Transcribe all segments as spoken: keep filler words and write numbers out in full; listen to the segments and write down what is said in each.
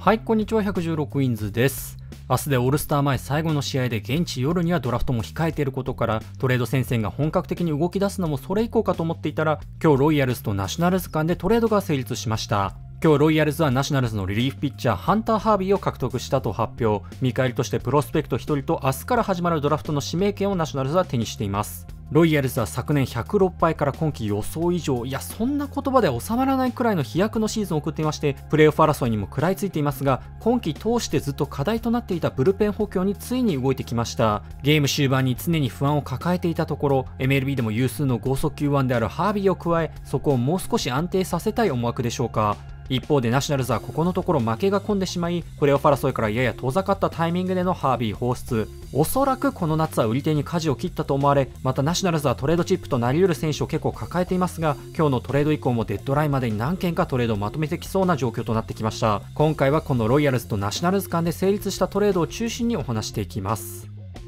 はい、こんにちは。ひゃくじゅうろくウィンズです。明日でオールスター前最後の試合で現地夜にはドラフトも控えていることからトレード戦線が本格的に動き出すのもそれ以降かと思っていたら、今日ロイヤルズとナショナルズ間でトレードが成立しました。今日ロイヤルズはナショナルズのリリーフピッチャーハンター・ハービーを獲得したと発表。見返りとしてプロスペクトひとりと明日から始まるドラフトの指名権をナショナルズは手にしています。ロイヤルズは昨年ひゃくろくはいから今季予想以上、いやそんな言葉で収まらないくらいの飛躍のシーズンを送っていまして、プレーオフ争いにも食らいついていますが、今季通してずっと課題となっていたブルペン補強についに動いてきました。ゲーム終盤に常に不安を抱えていたところ、 エムエルビー でも有数の剛速球腕であるハービーを加え、そこをもう少し安定させたい思惑でしょうか。一方でナショナルズはここのところ負けが込んでしまい、プレーオフ争いからやや遠ざかったタイミングでのハービー放出、おそらくこの夏は売り手に舵を切ったと思われ、またナショナルズはトレードチップとなり得る選手を結構抱えていますが、今日のトレード以降もデッドラインまでに何件かトレードをまとめてきそうな状況となってきました。今回はこのロイヤルズとナショナルズ間で成立したトレードを中心にお話していきます。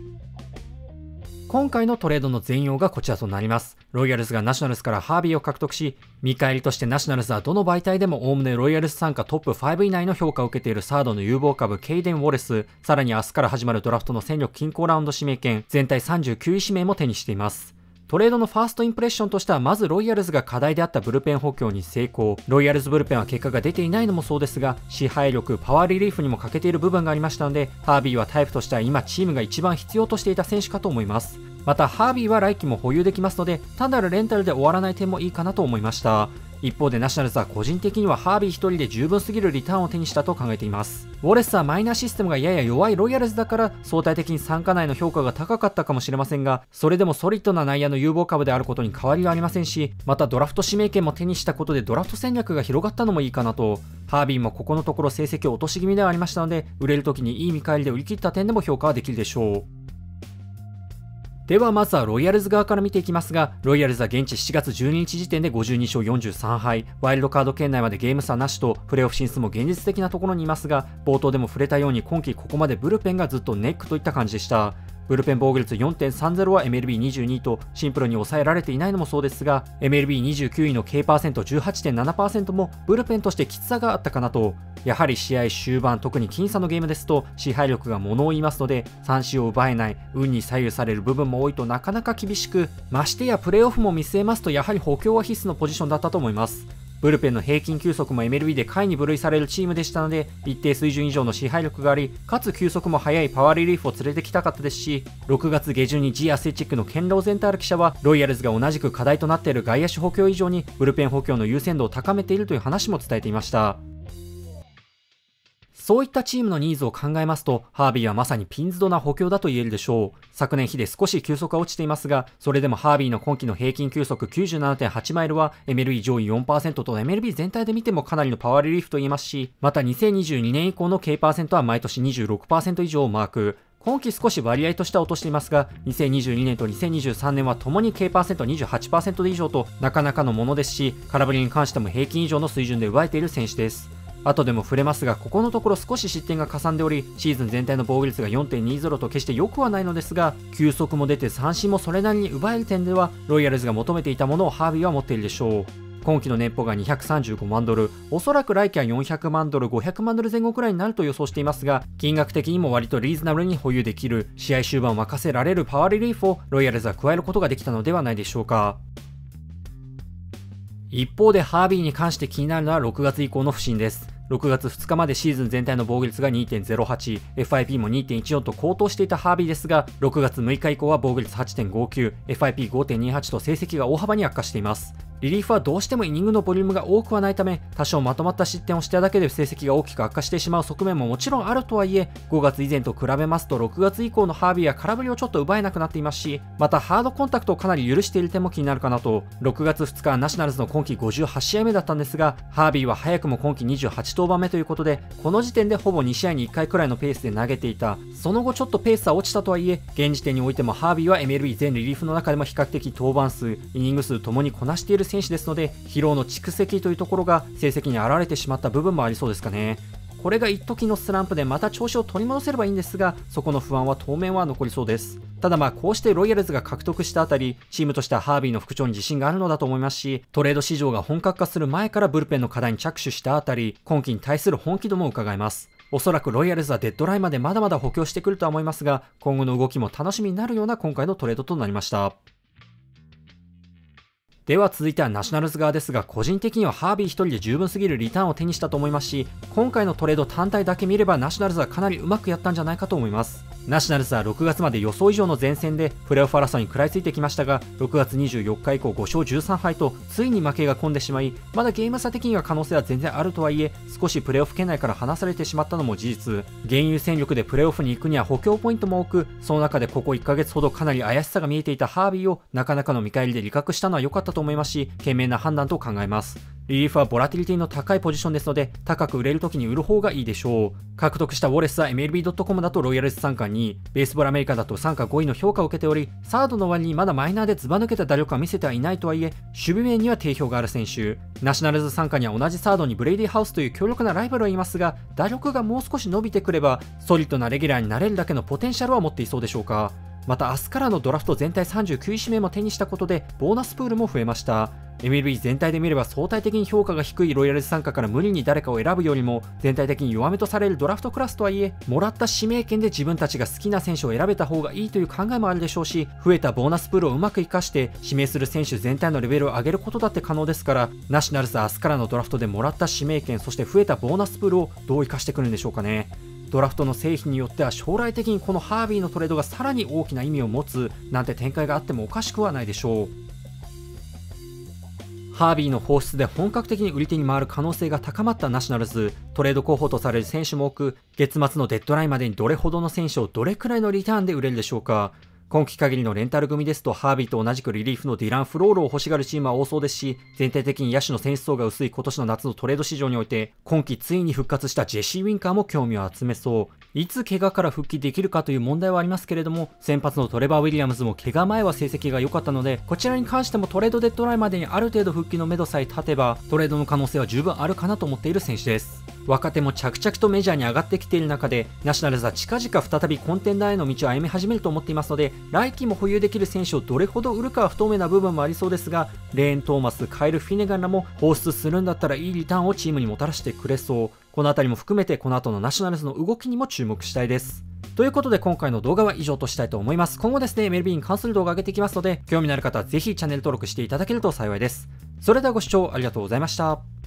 今回のトレードの全容がこちらとなります。ロイヤルズがナショナルズからハービーを獲得し、見返りとしてナショナルズはどの媒体でもおおむねロイヤルズ傘下トップご以内の評価を受けているサードの有望株ケイデン・ウォレス、さらに明日から始まるドラフトの戦力均衡ラウンド指名権、全体さんじゅうきゅうい指名も手にしています。トレードのファーストインプレッションとしては、まずロイヤルズが課題であったブルペン補強に成功。ロイヤルズブルペンは結果が出ていないのもそうですが、支配力、パワーリリーフにも欠けている部分がありましたので、ハービーはタイプとしては今チームが一番必要としていた選手かと思います。またハービーは来季も保有できますので、単なるレンタルで終わらない点もいいかなと思いました。一方でナショナルズは個人的にはハービー一人で十分すぎるリターンを手にしたと考えています。ウォレスはマイナーシステムがやや弱いロイヤルズだから相対的に傘下内の評価が高かったかもしれませんが、それでもソリッドな内野の有望株であることに変わりはありませんし、またドラフト指名権も手にしたことでドラフト戦略が広がったのもいいかなと。ハービーもここのところ成績を落とし気味ではありましたので、売れる時にいい見返りで売り切った点でも評価はできるでしょう。ではまずはロイヤルズ側から見ていきますが、ロイヤルズは現地しちがつじゅうににち時点でごじゅうにしょうよんじゅうさんはい、ワイルドカード圏内までゲーム差なしとプレーオフ進出も現実的なところにいますが、冒頭でも触れたように今季ここまでブルペンがずっとネックといった感じでした。ブルペン防御率 よんてんさんゼロ は エムエルビーにじゅうにいとシンプルに抑えられていないのもそうですが、 エムエルビーにじゅうきゅういの K パーセント じゅうはちてんななパーセント もブルペンとしてきつさがあったかなと。やはり試合終盤、特に僅差のゲームですと支配力が物を言いますので、三振を奪えない、運に左右される部分も多いとなかなか厳しく、ましてやプレーオフも見据えますとやはり補強は必須のポジションだったと思います。ブルペンの平均球速も エムエルビー で下位に分類されるチームでしたので、一定水準以上の支配力があり、かつ球速も速いパワーリリーフを連れてきたかったですし、ろくがつげじゅんに G アスレチックのケン・ローゼンタール記者は、ロイヤルズが同じく課題となっている外野手補強以上にブルペン補強の優先度を高めているという話も伝えていました。そういったチームのニーズを考えますと、ハービーはまさにピンズドな補強だと言えるでしょう。昨年比で少し球速は落ちていますが、それでもハービーの今季の平均球速 きゅうじゅうななてんはち マイルは エムエルビー 上位 よんパーセント と エムエルビー 全体で見てもかなりのパワーリリーフと言えますし、またにせんにじゅうにねん以降の K パーセントは毎年 にじゅうろくパーセント 以上をマーク。今季少し割合としては落としていますが、にせんにじゅうにねんとにせんにじゅうさんねんはともに K パーセント にじゅうはちパーセント 以上となかなかのものですし、空振りに関しても平均以上の水準で奪えている選手です。後でも触れますが、ここのところ少し失点がかさんでおり、シーズン全体の防御率が よんてんにゼロ と決して良くはないのですが、球速も出て三振もそれなりに奪える点ではロイヤルズが求めていたものをハービーは持っているでしょう。今季の年俸がにひゃくさんじゅうごまんドル、おそらく来季はよんひゃくまんドル、ごひゃくまんドル前後くらいになると予想していますが、金額的にも割とリーズナブルに保有できる、試合終盤を任せられるパワーリリーフをロイヤルズは加えることができたのではないでしょうか。一方でハービーに関して気になるのはろくがつ以降の不振です。ろくがつふつかまでシーズン全体の防御率が にてんゼロはち、エフアイピー も にてんいちよん と高騰していたハービーですが、ろくがつむいか以降は防御率 はちてんごきゅう、エフアイピーごてんにはち と成績が大幅に悪化しています。リリーフはどうしてもイニングのボリュームが多くはないため、多少まとまった失点をしただけで成績が大きく悪化してしまう側面ももちろんあるとはいえ、ごがつ以前と比べますとろくがつ以降のハービーは空振りをちょっと奪えなくなっていますし、またハードコンタクトをかなり許している点も気になるかなと。ろくがつふつかはナショナルズの今季ごじゅうはちしあいめだったんですが、ハービーは早くも今季にじゅうはちとうばんめということで、この時点でほぼにしあいにいっかいくらいのペースで投げていた。その後ちょっとペースは落ちたとはいえ、現時点においてもハービーは エムエルビー 全リリーフの中でも比較的登板数、イニング数ともにこなしている選手ですので、疲労の蓄積というところが成績に現れてしまった部分もありそうですかね。 これが一時のスランプでまた調子を取り戻せればいいんですが、そこの不安は当面は残りそうです。ただまあこうしてロイヤルズが獲得したあたり、チームとしてはハービーの復調に自信があるのだと思いますし、トレード市場が本格化する前からブルペンの課題に着手したあたり、今季に対する本気度も伺えます。おそらくロイヤルズはデッドラインまでまだまだ補強してくるとは思いますが、今後の動きも楽しみになるような今回のトレードとなりました。では続いてはナショナルズ側ですが、個人的にはハービー一人で十分すぎるリターンを手にしたと思いますし、今回のトレード単体だけ見ればナショナルズはかなりうまくやったんじゃないかと思います。ナショナルズはろくがつまで予想以上の前線でプレーオフ争いに食らいついてきましたが、ろくがつにじゅうよっか以降ごしょうじゅうさんはいとついに負けが込んでしまい、まだゲーム差的には可能性は全然あるとはいえ、少しプレーオフ圏内から離されてしまったのも事実。現有戦力でプレーオフに行くには補強ポイントも多く、その中でここいっかげつほどかなり怪しさが見えていたハービーをなかなかの見返りで利確したのは良かったと思いますし、賢明な判断と考えます。リリーフはボラティリティの高いポジションですので、高く売れる時に売る方がいいでしょう。獲得したウォレスは エムエルビードットコム だとロイヤルズ傘下にい、ベースボールアメリカだと傘下ごいの評価を受けており、サードの割にまだマイナーでずば抜けた打力は見せてはいないとはいえ、守備面には定評がある選手。ナショナルズ傘下には同じサードにブレイディハウスという強力なライバルはいますが、打力がもう少し伸びてくれば、ソリッドなレギュラーになれるだけのポテンシャルは持っていそうでしょうか。また明日からのドラフト全体さんじゅうきゅうい指名も手にしたことで、ボーナスプールも増えました。エムエルビー 全体で見れば相対的に評価が低いロイヤルズ傘下から無理に誰かを選ぶよりも、全体的に弱めとされるドラフトクラスとはいえ、もらった指名権で自分たちが好きな選手を選べた方がいいという考えもあるでしょうし、増えたボーナスプールをうまく活かして指名する選手全体のレベルを上げることだって可能ですから、ナショナルズは明日からのドラフトでもらった指名権、そして増えたボーナスプールをどう活かしてくるんでしょうかね。ドラフトの成否によっては将来的にこのハービーのトレードがさらに大きな意味を持つなんて展開があってもおかしくはないでしょう。ハービーの放出で本格的に売り手に回る可能性が高まったナショナルズ、トレード候補とされる選手も多く、月末のデッドラインまでにどれほどの選手をどれくらいのリターンで売れるでしょうか。今季限りのレンタル組ですと、ハービーと同じくリリーフのディラン・フロールを欲しがるチームは多そうですし、全体的に野手の選手層が薄い今年の夏のトレード市場において、今季ついに復活したジェシー・ウィンカーも興味を集めそう。いつ怪我から復帰できるかという問題はありますけれども、先発のトレバー・ウィリアムズも怪我前は成績が良かったので、こちらに関してもトレードデッドラインまでにある程度復帰の目処さえ立てば、トレードの可能性は十分あるかなと思っている選手です。若手も着々とメジャーに上がってきている中で、ナショナルズは近々再びコンテンダーへの道を歩み始めると思っていますので、来季も保有できる選手をどれほど売るかは不透明な部分もありそうですが、レーン・トーマス、カイル・フィネガンらも放出するんだったらいいリターンをチームにもたらしてくれそう。このあたりも含めてこの後のナショナルズの動きにも注目したいです。ということで今回の動画は以上としたいと思います。今後ですね、エムエルビー に関する動画を上げていきますので、興味のある方はぜひチャンネル登録していただけると幸いです。それではご視聴ありがとうございました。